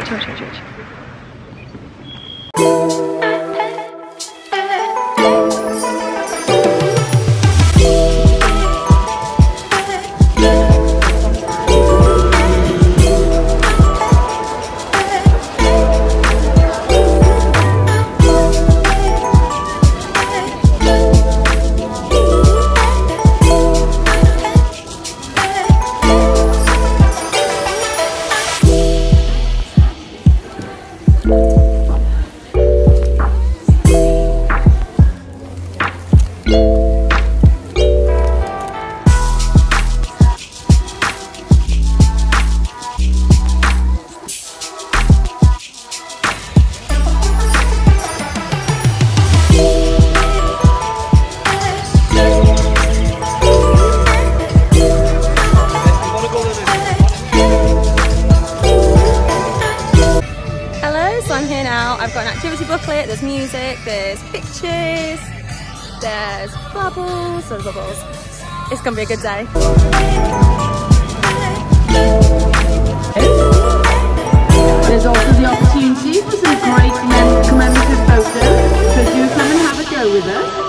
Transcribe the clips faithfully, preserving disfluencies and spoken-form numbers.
Watch, watch, watch, watch. I've got an activity booklet, there's music, there's pictures, there's bubbles, there's bubbles. It's gonna be a good day. There's also the opportunity for some great commemorative photos, so do come and have a go with us.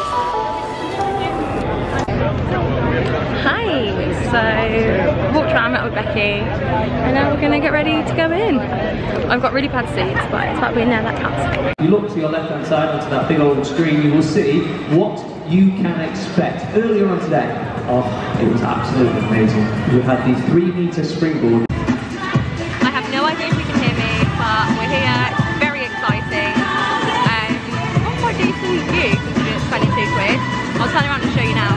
Hi, so walked around, met with Becky, and now we're gonna get ready to go in. I've got really bad seats, but it's about being there that counts. You look to your left hand side onto that big old screen, you will see what you can expect. Earlier on today, oh, it was absolutely amazing. We had the three metre springboard. I have no idea if you can hear me, but we're here, it's very exciting. Um, not quite decent view considering it's twenty-two quid. I'll turn around and show you now.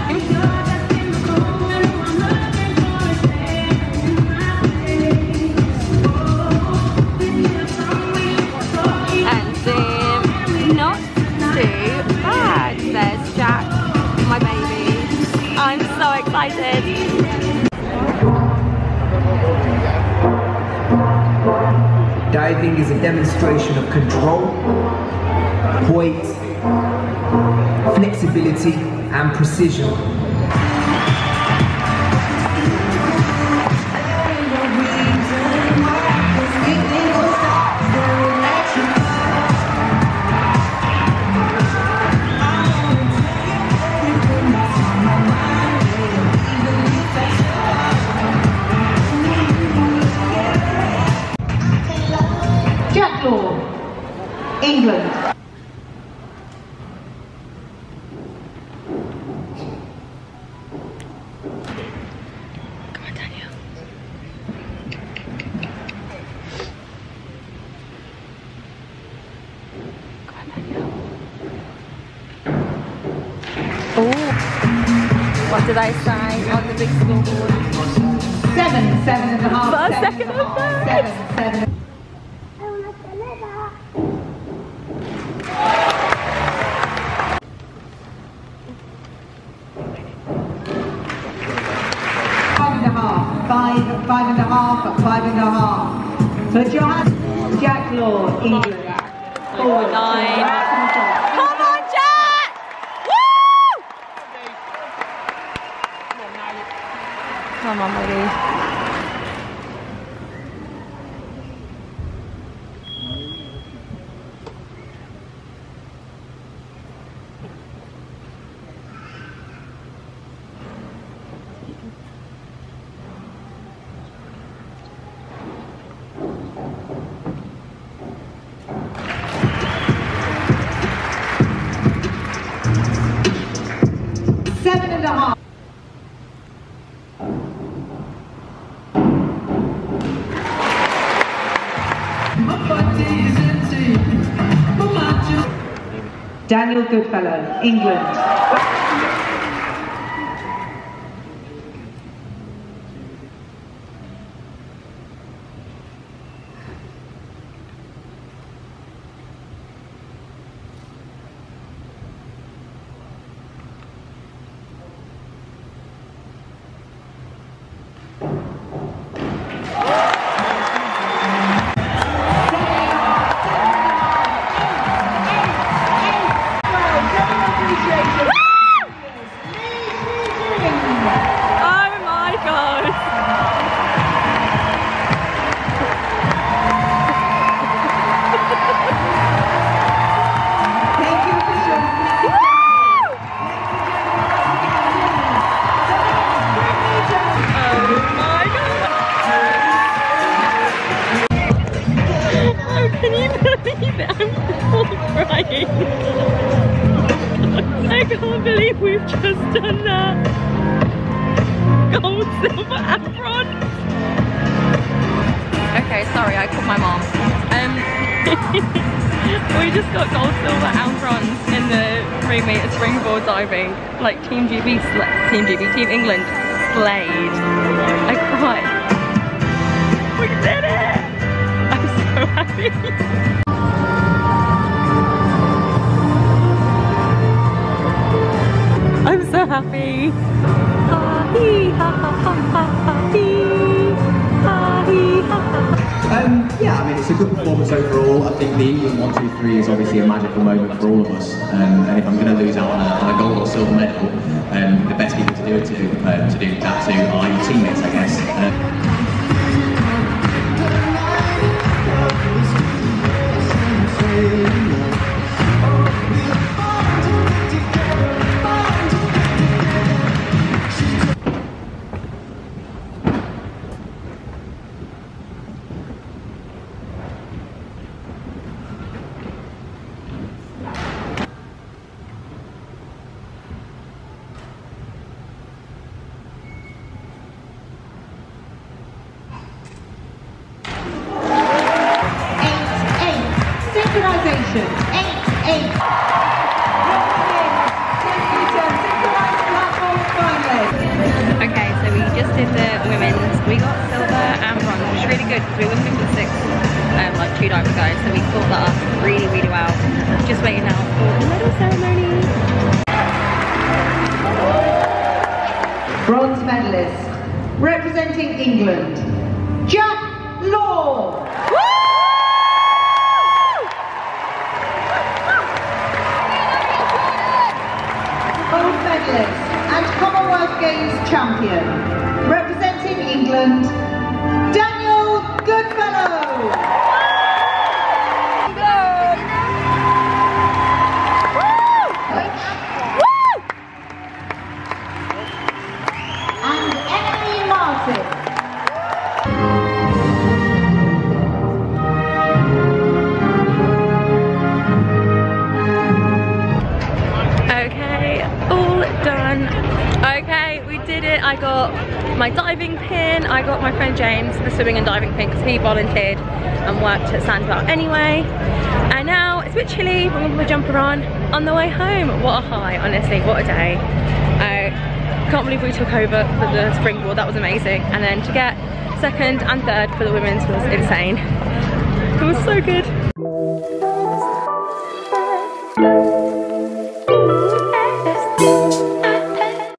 There's Jack, my baby. I'm so excited. Diving is a demonstration of control, poise, flexibility, and precision. England. Come on, Daniel. Come on, Daniel. Oh, what did I say on the big scoreboard? Seven, seven and a half. But a seven second and a half, seven, seven. Five, five and a half, five and a half. So John, Jack Law, England. Forward nine. Come on, Jack! Woo! Come on, buddy. Seven and a half. Daniel Goodfellow, England. I've just done that. Gold, silver and bronze. Okay, sorry, I called my mom. Um, we just got gold, silver and bronze in the three metre springboard diving. Like Team G B, Team G B, Team England slayed. I cried. We did it! I'm so happy. I'm so happy. Um, yeah, I mean, it's a good performance overall. I think the England one two three is obviously a magical moment for all of us. Um, and if I'm going to lose out on a, on a gold or silver medal, um, the best people to do it to, uh, to do that to are your teammates, I guess. Uh, Synchronization. Eight, eight. Okay, so we just did the women's. We got silver and bronze, which was really good because we were fifth and sixth um, like two dives ago. So we thought that up really, really well. Just waiting now for the medal ceremony. Bronze medalist representing England, Jack Law. Gold medalist and Commonwealth Games champion, representing England, Daniel Goodfellow. And Emily Martin. Okay, all done. Okay, we did it. I got my diving pin. I got my friend James the swimming and diving pin because he volunteered and worked at Sandwell anyway. And now it's a bit chilly, but I'm gonna put my jumper on on the way home. What a high, honestly, what a day. I can't believe we took over for the springboard, that was amazing. And then to get second and third for the women's was insane. It was so good.